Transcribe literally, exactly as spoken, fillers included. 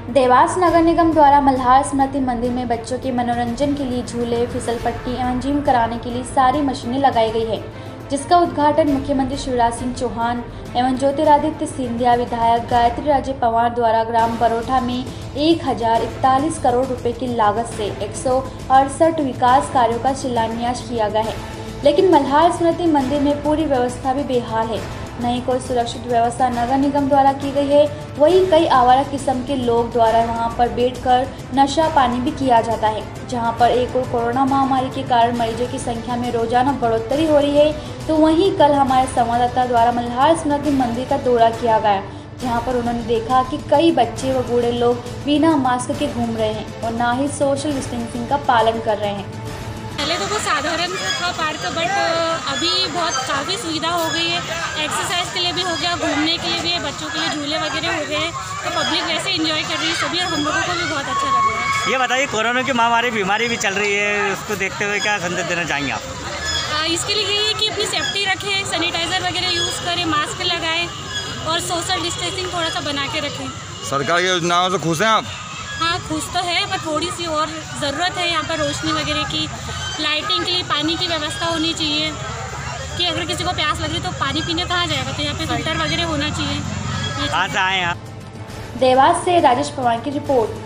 देवास नगर निगम द्वारा मल्हार स्मृति मंदिर में बच्चों के मनोरंजन के लिए झूले, फिसल पट्टी एवं जिम कराने के लिए सारी मशीनें लगाई गई है, जिसका उद्घाटन मुख्यमंत्री शिवराज सिंह चौहान एवं ज्योतिरादित्य सिंधिया विधायक गायत्री राजे पवार द्वारा ग्राम बरोठा में एक हजार इकतालीस करोड़ रुपए की लागत से एक सौ अड़सठ विकास कार्यों का शिलान्यास किया गया है। लेकिन मल्हार स्मृति मंदिर में पूरी व्यवस्था भी बेहाल है, नहीं कोई सुरक्षित व्यवस्था नगर निगम द्वारा की गई है। वहीं कई आवारा किस्म के लोग द्वारा वहां पर बैठकर नशा पानी भी किया जाता है, जहां पर एक और कोरोना महामारी के कारण मरीजों की संख्या में रोजाना बढ़ोतरी हो रही है। तो वहीं कल हमारे संवाददाता द्वारा मल्हार स्मृति मंदिर का दौरा किया गया, जहां पर उन्होंने देखा कि कई बच्चे व बूढ़े लोग बिना मास्क के घूम रहे हैं और ना ही सोशल डिस्टेंसिंग का पालन कर रहे हैं। पहले तो वो साधारण था पार्क, बट अभी बहुत काफ़ी सुविधा हो गई है। एक्सरसाइज के लिए भी हो गया, घूमने के लिए भी है, बच्चों के लिए झूले वगैरह हो गए हैं, तो पब्लिक वैसे एंजॉय कर रही है सभी, और हम लोगों को भी बहुत अच्छा लग रहा है। ये बताइए, कोरोना की महामारी बीमारी भी चल रही है, उसको देखते हुए क्या संदेश देना चाहेंगे आप? आ, इसके लिए यही है कि अपनी सेफ्टी रखें, सैनिटाइज़र वगैरह यूज़ करें, मास्क लगाएं और सोशल डिस्टेंसिंग थोड़ा सा बना के रखें। सरकार की योजनाओं से खुश हैं आप? हाँ, खुश तो है, पर थोड़ी सी और ज़रूरत है यहाँ पर रोशनी वगैरह की, लाइटिंग के लिए पानी की व्यवस्था होनी चाहिए कि अगर किसी को प्यास लगे तो पानी पीने कहाँ जाएगा, तो यहाँ पे फिल्टर वगैरह होना चाहिए। कहाँ से आए हैं आप? देवास से राजेश पवार की रिपोर्ट।